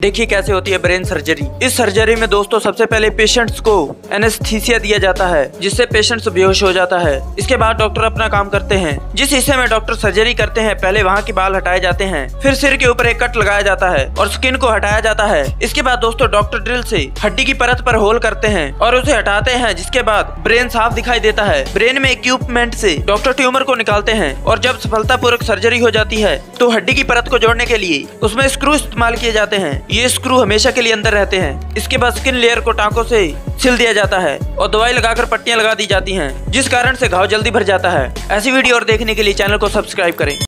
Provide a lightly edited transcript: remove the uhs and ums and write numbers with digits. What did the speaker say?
देखिए कैसे होती है ब्रेन सर्जरी। इस सर्जरी में दोस्तों सबसे पहले पेशेंट्स को एनेस्थीसिया दिया जाता है, जिससे पेशेंट्स बेहोश हो जाता है। इसके बाद डॉक्टर अपना काम करते हैं। जिस हिस्से में डॉक्टर सर्जरी करते हैं पहले वहाँ के बाल हटाए जाते हैं, फिर सिर के ऊपर एक कट लगाया जाता है और स्किन को हटाया जाता है। इसके बाद दोस्तों डॉक्टर ड्रिल से हड्डी की परत पर होल करते हैं और उसे हटाते हैं, जिसके बाद ब्रेन साफ दिखाई देता है। ब्रेन में इक्विपमेंट से डॉक्टर ट्यूमर को निकालते हैं और जब सफलतापूर्वक सर्जरी हो जाती है तो हड्डी की परत को जोड़ने के लिए उसमें स्क्रू इस्तेमाल किए जाते हैं। ये स्क्रू हमेशा के लिए अंदर रहते हैं। इसके बाद स्किन लेयर को टांकों से सिल दिया जाता है और दवाई लगाकर पट्टियां लगा दी जाती हैं, जिस कारण से घाव जल्दी भर जाता है। ऐसी वीडियो और देखने के लिए चैनल को सब्सक्राइब करें।